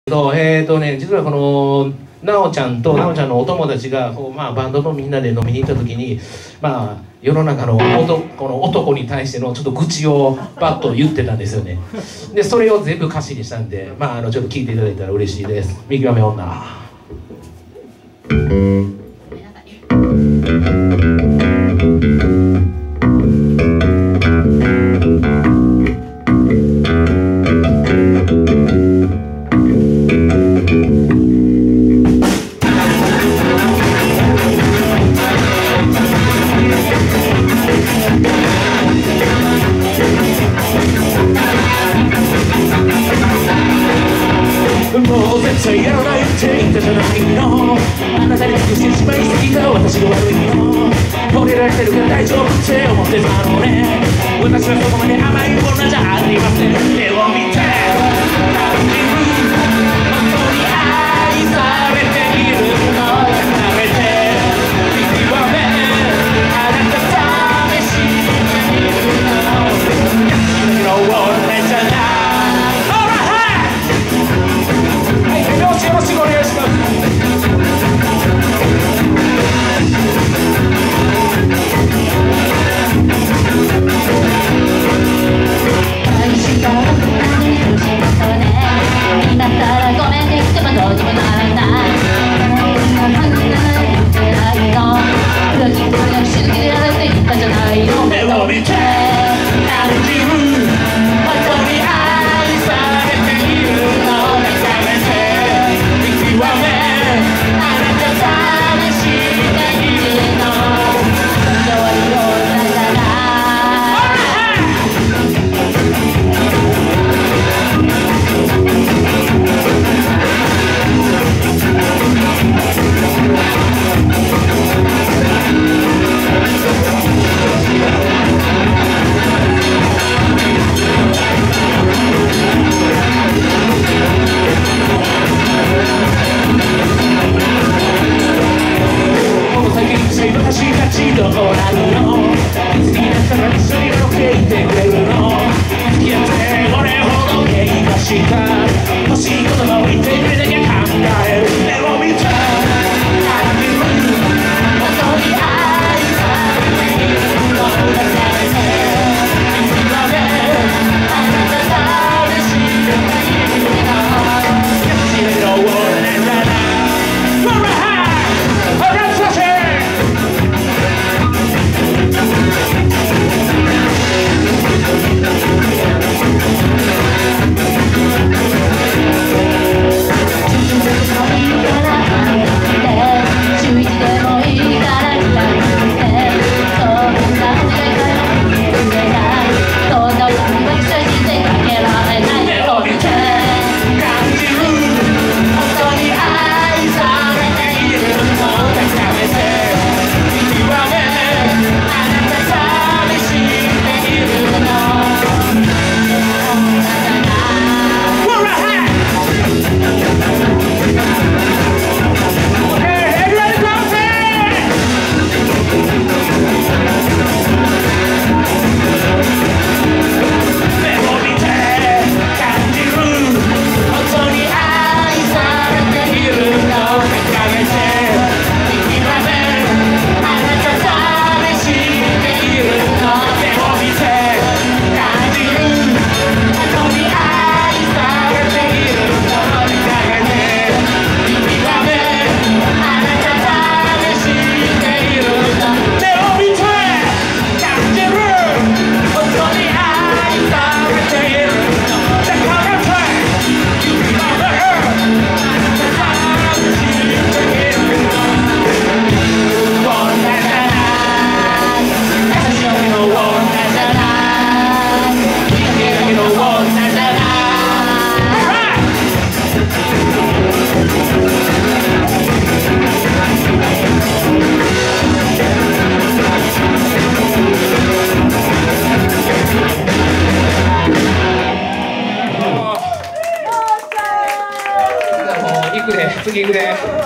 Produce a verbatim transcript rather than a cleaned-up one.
そうえーとね、実はこのなおちゃんとなおちゃんのお友達がこう、まあ、バンドのみんなで飲みに行った時に、まあ、世の中の男、この男に対してのちょっと愚痴をバッと言ってたんですよね。でそれを全部歌詞にしたんで、まあ、あのちょっと聞いていただいたら嬉しいです。見極め女。もう絶対やらないって言ったじゃないの。あなたに尽くしてしまいすぎた私が悪いの。惚れられてるから大丈夫って思ってたのね。私はそこまで甘い女じゃありません。手を見て感じる本当に愛されているの。やめて見極めあなた試しているの。君の女じゃない。よろしくお願いします。愛した僕に苦しかったね。今さらごめんねってもどうにもならない。そんな感じで言ってないの。裏切ってなくし抜けられて言ったじゃないの。目を見て感じる本当に愛されているの。目覚めて見極めあなた試しているの。本当は女じゃない。私たちどうなるの。好きだったら一緒にロケ行ってくれるの。付き合って俺ほど喧嘩した欲しい言葉を言ってくれなきゃ考える。目を見た感じる本当に愛されているの。だからね見極めあなた寂しくないの。君の女じゃない。次行くで。